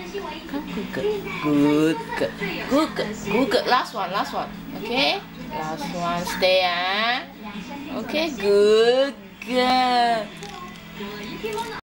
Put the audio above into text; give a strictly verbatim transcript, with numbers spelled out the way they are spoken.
Come, good girl. Good girl. Good girl. Good girl. Last one, last one. Okay? Last one. Stay, ah. Okay, good girl.